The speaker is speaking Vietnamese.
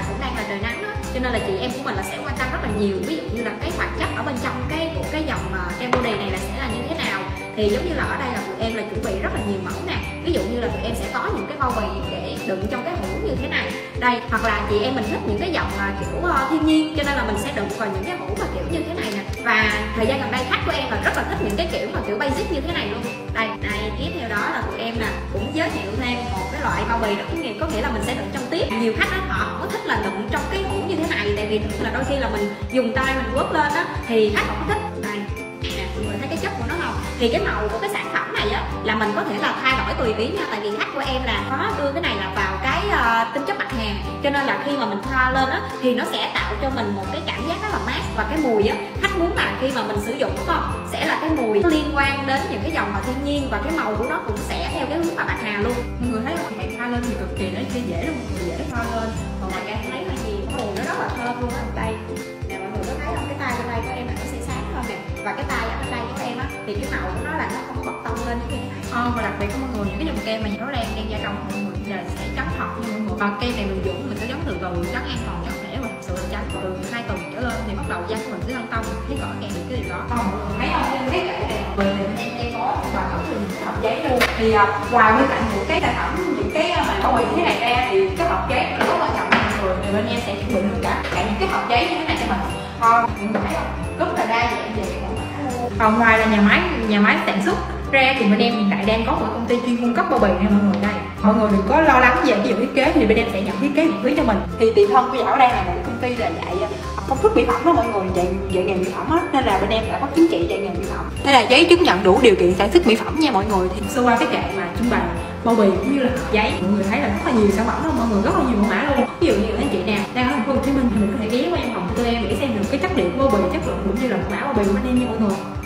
cũng đang là trời nắng đó, cho nên là chị em của mình là sẽ quan tâm rất là nhiều, ví dụ như là cái hoạt chất ở bên trong của cái dòng kem body này là sẽ là như thế nào. Thì giống như là ở đây là tụi em là chuẩn bị rất là nhiều mẫu nè, ví dụ như là tụi em sẽ có những cái bao bì để đựng trong cái hũ như thế này đây, hoặc là chị em mình thích những cái dòng kiểu thiên nhiên, cho nên là mình sẽ đựng vào những cái hũ mà kiểu như thế này nè. Và thời gian gần đây khách của em là rất là thích những cái kiểu mà kiểu basic như thế này luôn. Đây tiếp theo đó là tụi em nè cũng giới thiệu thêm một cái loại bao bì đó, có nghĩa là mình sẽ đựng trong tiếp. Nhiều khách đó họ không có thích là đựng trong cái hũ như thế này, tại vì thực là đôi khi là mình dùng tay mình quất lên á thì khách không có thích. Đây nè, mọi người thấy cái chất của nó không? Thì cái màu của cái sản phẩm này á là mình có thể là thay đổi tùy ý nha, tại vì khách của em là có đưa cái này là vào cái tinh chất bạc hà, cho nên là khi mà mình thoa lên á thì nó sẽ tạo cho mình một cái cảm giác rất là mát. Và cái mùi á, khách muốn là khi mà mình sử dụng đúng không, sẽ là cái mùi liên quan đến những cái dòng mà thiên nhiên, và cái màu của nó cũng sẽ theo cái hướng mà bạc hà luôn. Mọi người thấy không, bạn thoa lên thì cực kỳ nó dễ luôn, mọi người dễ thoa lên. Còn mọi người thấy là gì, mùi nó rất là thơm luôn á. Đây nè, mọi người có thấy không, cái tay bên đây của em là nó sẽ sáng hơn nè, và cái tay ở bên đây của em á thì cái màu của nó là nó không có bật tông lên như thế này. Và đặc biệt của mọi người, những cái dòng kem mà nó đen gia công mọi người là sẽ trắng thật nha mọi người. Và kem này mình dùng mình sẽ giống từ trắng an toàn, trắng khỏe, và thật sự là trắng từ 2 tuần trở lên thì bắt đầu da của mình sẽ an tâm, thấy rõ ràng được cái điều đó. Mọi người thấy không, cái kệ này mình em có và có những cái hộp giấy luôn. Thì ngoài bên cạnh những cái sản phẩm, những cái mà bao bì thế này ra thì cái hộp giấy nó rất quan trọng mọi người. Thì bên em sẽ chuẩn bị luôn cả những cái hộp giấy như thế này cho mình. Mọi người thấy không, rất là đa dạng về mẫu mã luôn. Còn ngoài là nhà máy sản xuất ra thì bên em hiện tại đang có một công ty chuyên cung cấp bao bì nha mọi người. Đây, mọi người đừng có lo lắng về cái vụ thiết kế, thì bên em sẽ nhận thiết kế miễn phí cho mình. Thì tiền thân của Dảo đây là một công ty là dạy công thức mỹ phẩm đó mọi người, dạy nghề mỹ phẩm á, nên là bên em đã có chứng chỉ dạy nghề mỹ phẩm. Đây là giấy chứng nhận đủ điều kiện sản xuất mỹ phẩm nha mọi người. Thì sơ qua cái kệ mà trưng bày bao bì cũng như là giấy, mọi người thấy là rất là nhiều sản phẩm đó mọi người, rất là nhiều mẫu mã luôn. Ví dụ như anh chị nào đang ở thành phố Hồ Chí Minh thì mình có thể ghé qua văn phòng của tụi em để xem được cái chất liệu của bao bì, chất lượng cũng như là mẫu mã bao bì của bên em nha mọi người.